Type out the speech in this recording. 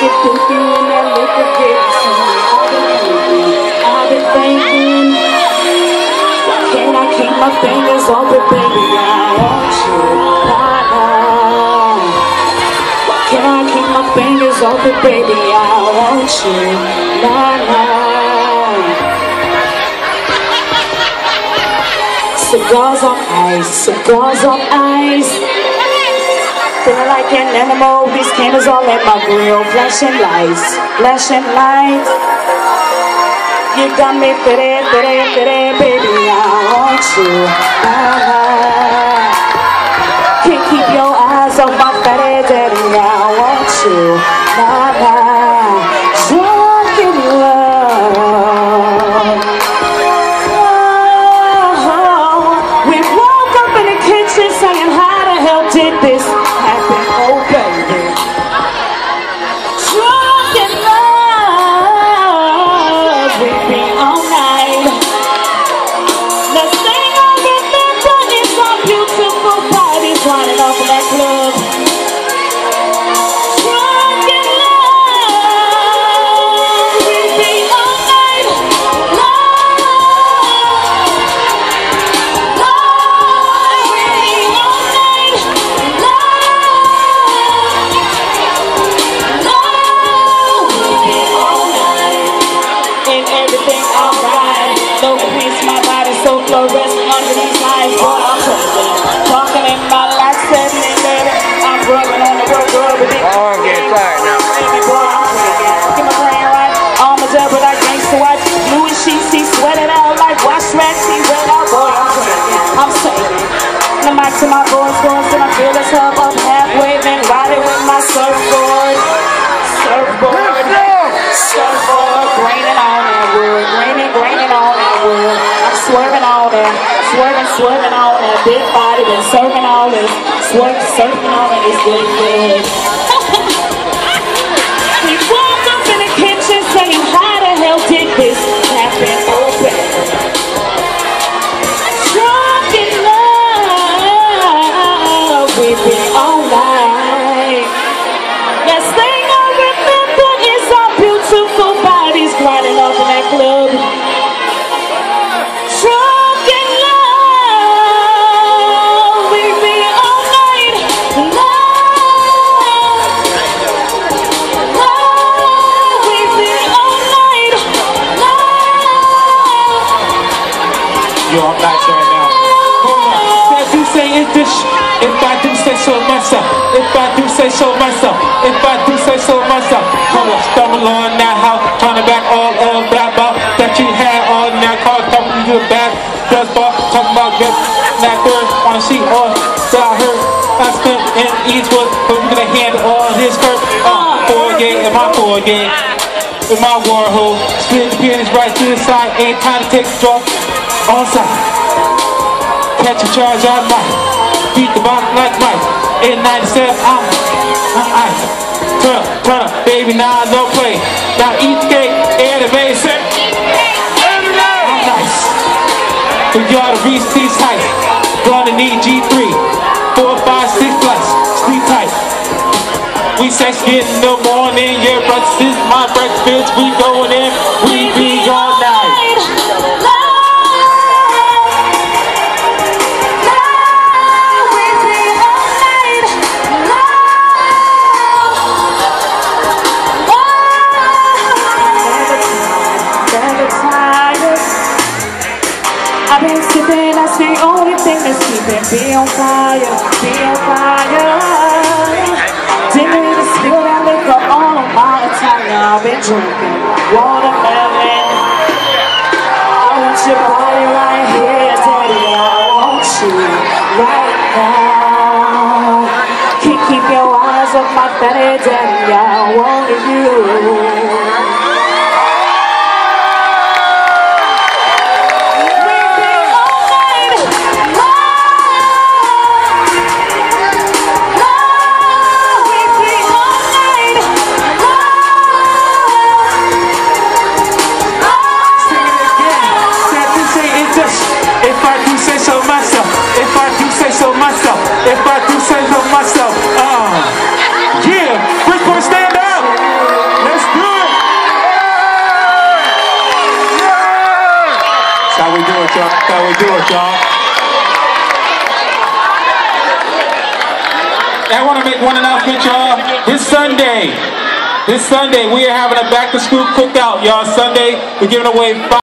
get goofy when that liquor gets to me. I've been thinking, can I keep my fingers open, baby? I want you, nah. Can I keep my fingers open, baby? I want you, nah. Cigars on ice, cigars on ice. Feeling like an animal, these candles all at my grill. Flashing lights, flashing lights. You got me fitted, baby, I want you. Can't keep your eyes off my fatty daddy, I want you. Drunk in love. We woke up in the kitchen saying, how the hell did this happen? Oh baby. Drunk in love. We've been all night. The thing I remember is our beautiful bodies lining up in that club. Drunk in love. We've been all night. Everything alright, no peace, my body so fluorescent under these lights. Boy, I'm talking in my life, setting it, baby. I'm rubbing on the work, rubbing it. Oh, I'm getting tired now. Baby, boy, I'm get my brain right. On my double like gangsta white. Louis sheets, he sweating out like wash rats, he wet out. Boy, I'm saving. The mic to my voice, going to my feelings, hub up halfway, then riding with my surfboard. Surfboard, surfboard, raining on that wood, raining on that wood. I'm swerving on that, swerving on that big body, been serving all this, surfing on it, it's good, good. We woke up in the kitchen saying, how the hell did this happen? Oh baby. Drunk in love, we've been all night. Last thing I remember is our beautiful bodies grinding up in that club. Drunk in love, we've been all night. Love, we've been all night. Yo, I'm not right now. Hold on. If you say it's this, if I do say so myself, if I do say so myself, if I do say so myself. Hold on, stumble on that house, trying to back all of that ball that you had on that car, talking to the back, does ball, talking about this, that third, wanna see all that I heard. I spent in Eastwood, but we're gonna handle all this hurt. Forgate, in my forgate, in my war hole, split the penis right to the side, ain't time to take a draw. On side, catch a charge on mic, beat the box like Mike. 897, I'm ice. Turn up, baby, now don't play. Now eat skate, air the bass. I'm nice. We gotta reach these heights. Gonna need G3, 4, 5, 6 plus, sleep tight. We sex get in the morning, your breakfast is my breakfast. We going in, we be all night. I've been sipping, that's the only thing that's keeping me on fire, be on fire. Didn't even spill that liquor all on my attire. I've been drinking watermelon. I want your body right here, daddy. I want you right now. Can't keep your eyes off my fatty daddy. I want you. If I do say so myself, yeah, Bridgeport, stand up! y'all. That's how we do it, y'all. I want to make one announcement, y'all. This Sunday, we are having a back-to-school cookout, y'all. Sunday, we're giving away